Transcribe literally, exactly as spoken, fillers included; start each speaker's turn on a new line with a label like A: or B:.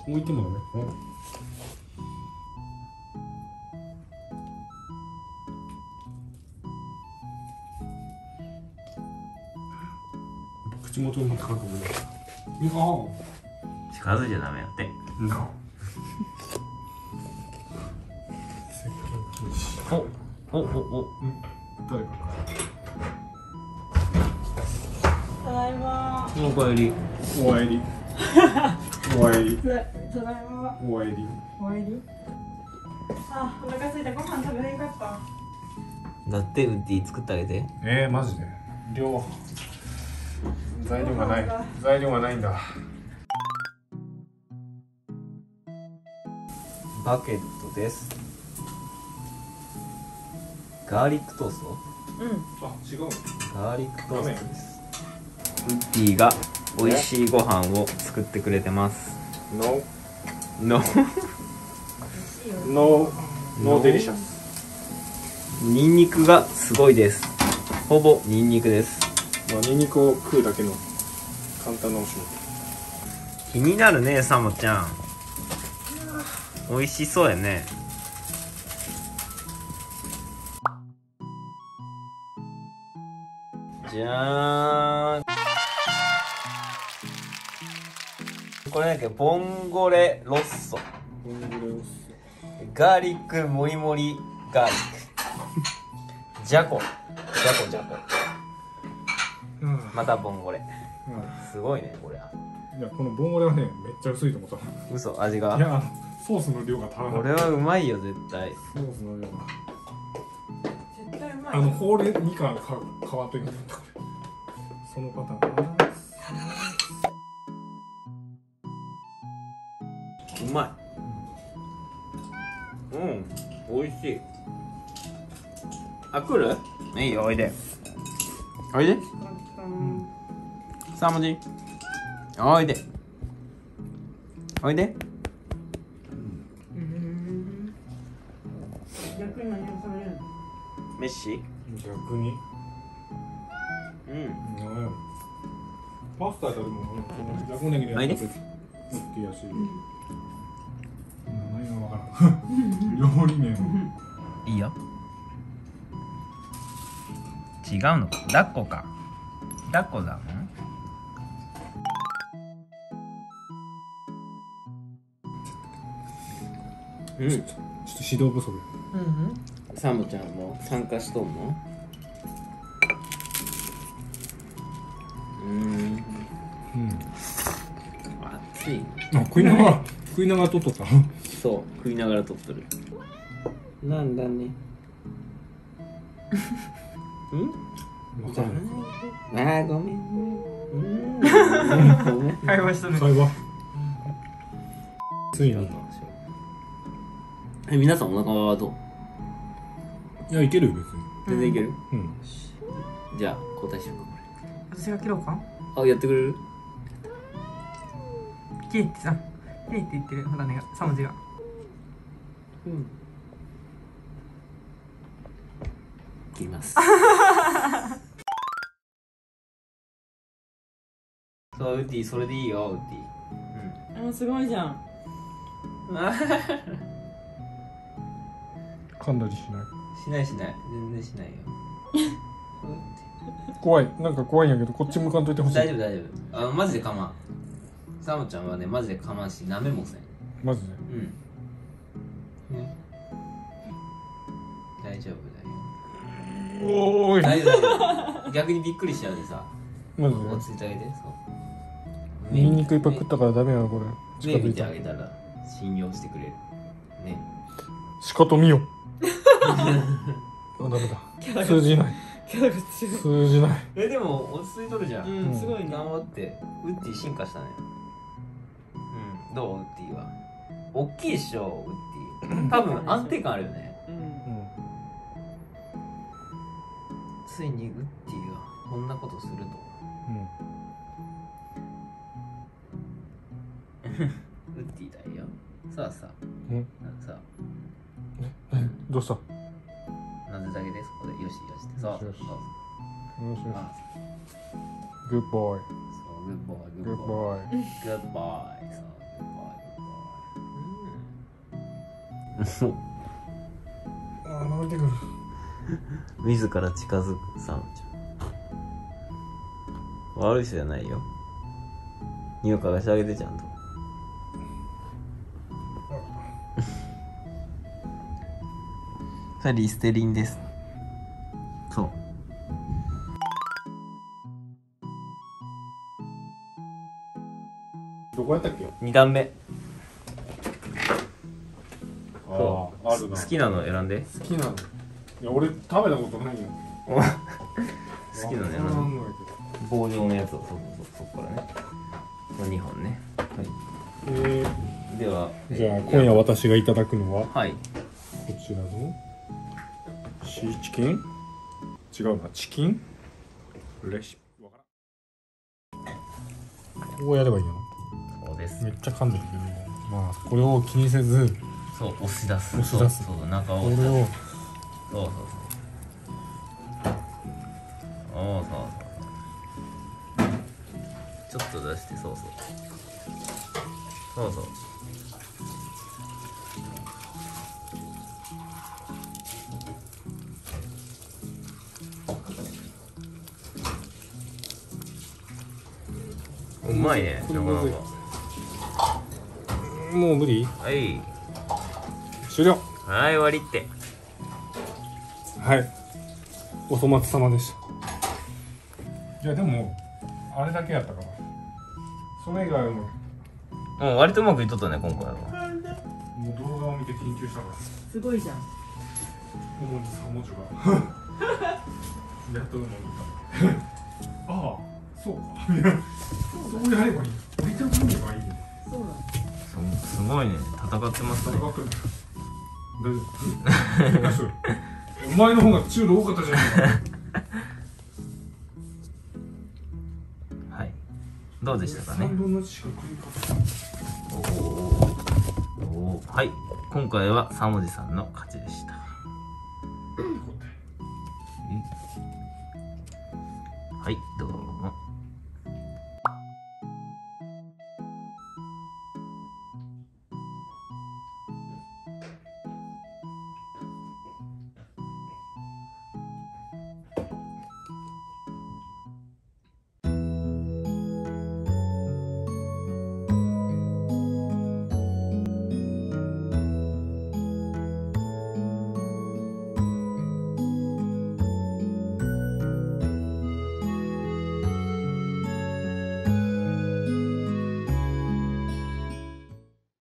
A: 置いてもダメ。口元にも高くもいい。
B: 近づいちゃダメやって。おおおお。
A: 誰か。
C: ただいま。
B: おかえり。
A: おあいり。おあいり。
C: ただいま。
A: おあいり。
C: おあいり。あ、お腹空いた。ご飯食べれんかった。
B: だってウッディ作ってあげて。
A: えー、マジで。量。材料がない。材料がないんだ。
B: バケットです。ガーリックトースト。
C: うん。
A: あ、違うの。
B: ガーリックトーストです。ウッディが美味しいご飯を作ってくれてます。
A: No
B: No
A: No No delicious。
B: ニンニクがすごいです。ほぼニンニクです。
A: まあニンニクを食うだけの簡単なお仕事。
B: 気になるね、サモちゃん。美味しそうやね。じゃーん。これなんだっけ、ボンゴレロッソ。
A: ボンゴレロッソ。
B: ガーリックもりもりガーリック。じゃこ。じゃこじゃこ。またボンゴレ。すごいね、これは。
A: いや、このボンゴレはね、めっちゃ薄いと思った。
B: 嘘、味が。
A: いや、ソースの量が足らない。
B: これはうまいよ、絶対。
A: ソースの量が。
C: 絶対うまい。
A: あの、ほうれんみかんが変わってくるんだ、これ。そのパターンかな。
B: うまい。うん、美味しい。あ、来る？いいよ、おいで。おいで。さあ、もじ。おいで。おいで。
C: 逆に何を食べれるの？
B: メッシ。
A: 逆に。
B: うん。
A: なんや。パスタやったらもう、ジャコネギでやったらオッケーやし。何がわからん。料理名も。
B: いいよ。違うのか。抱っこか。抱っこだもん。うん。ちょっと
A: 指導不足。
C: うんうん。
B: サモちゃんも参加しとんの？うーん。
A: うん。
B: 熱い。
A: あ、食いながら、食いながら撮っとった。
B: そう、食いながら撮っとる。なんだね。ん？
A: わかんない。
B: あー、ごめんね。うん。ごめん。
C: 会話したね。
A: 会話。ついに。
B: え、皆さんお腹はどう？
A: いや、いけるよ、別に。
B: 全然いける？
A: うん。
B: じゃあ、交代しようか、
C: 私が切ろうか？
B: これ。あ、やってくれる？
C: 切れってさ、切れって言ってる、ほらね、さもじが。
B: うん。切ります。そう、ウッディ、それでいいよ、ウッディ。
C: あ、すごいじゃん。
B: うん。
A: 噛んだりしない。
B: しないしない、全然しないよ。
A: 怖い。なんか怖いんやけど、こっち向かんといてほしい。
B: 大丈夫大丈夫。あのマジでかまん。サモちゃんはね、マジでかまんし、舐めもせん。
A: マジで。
B: うん。ね。大丈夫だよ。
A: おーい。
B: 大丈夫大丈夫。逆にびっくりしちゃうでさ。
A: マジで。
B: 落ち着いてあげて。そう。
A: ニンニクいっぱい食ったからダメやな、これ。近
B: 目見
A: づいた。
B: てあげたら信用してくれる。ね。
A: しかと見よ。あ、ダメだ。通じない。
C: キャラが強い。
A: 通じない。
B: え、でも落ち着いとるじゃん。
C: うん、すごいね。
B: 頑張ってウッディ進化したね。うん、どうウッディは。大きいっしょウッディ。多分安定感あるよね。
C: うん。
A: うん。
B: ついにウッディがこんなことすると。
A: うん。
B: ウッディだよ。さあさあ。
A: うん。
B: さ
A: え、どうした？
B: あ、なぜだけでそこでよしよしって。そうそう
A: よし
B: そう。
A: よしよ
B: あ、
A: し。グッボーイ。
B: そう、グッボーイ、
A: グッ
B: グッボーイ。
A: ボーイ。
B: グッボーイ。そう、グッボーイ、グッボーイ。
A: ああ流れてくる。
B: 自ら近づくサムちゃん。悪い人じゃないよ。匂い嗅がしてあげてちゃんと。それリステリンです。そう。
A: どこやったっけ？
B: に段目。
A: ああ、あるな。
B: 好きなの選んで。
A: 好きなの。いや、俺食べたことないよ。
B: 好きなの選んで。棒状のやつを、そうそうそう、そこからね。にほんね。はい。
A: え
B: ー、では、
A: じゃあ今夜私がいただくのは、
B: はい。
A: こちらのシーチキン？違うな、チキン？レシピわからん。こうやればいいの？
B: そうです。
A: めっちゃ噛んでるけど、まあこれを気にせず、
B: そう押し出す。
A: 押し出す。
B: そうそう、中を
A: これを。そうそう
B: そう。おお、そうそう。ちょっと出して、そうそう。そうそう。うまいね。なかなか。
A: もう無理？
B: はい。
A: 終了。
B: はい、終わりって。
A: はい。お粗末様でした。いやでもあれだけやったから。それ以外はもう。
B: もう割とうまくいっとったね今回は。
A: もう動画を見て研究したから。
C: すごいじゃん。
A: 主にさん文字が。やっとうまくいった。ああ、そうか。そうやればいい。めっちゃ組めばいいよ。
C: そうだ。
B: すごいね、戦ってますね。
A: 戦ってる。大丈夫。お前の方が中度多かったじゃないか。
B: はい。どうでしたかね。
A: さんぶんのいちしか食いか
B: おお。はい。今回はさもじさんの勝ちでした。はい、どうぞ。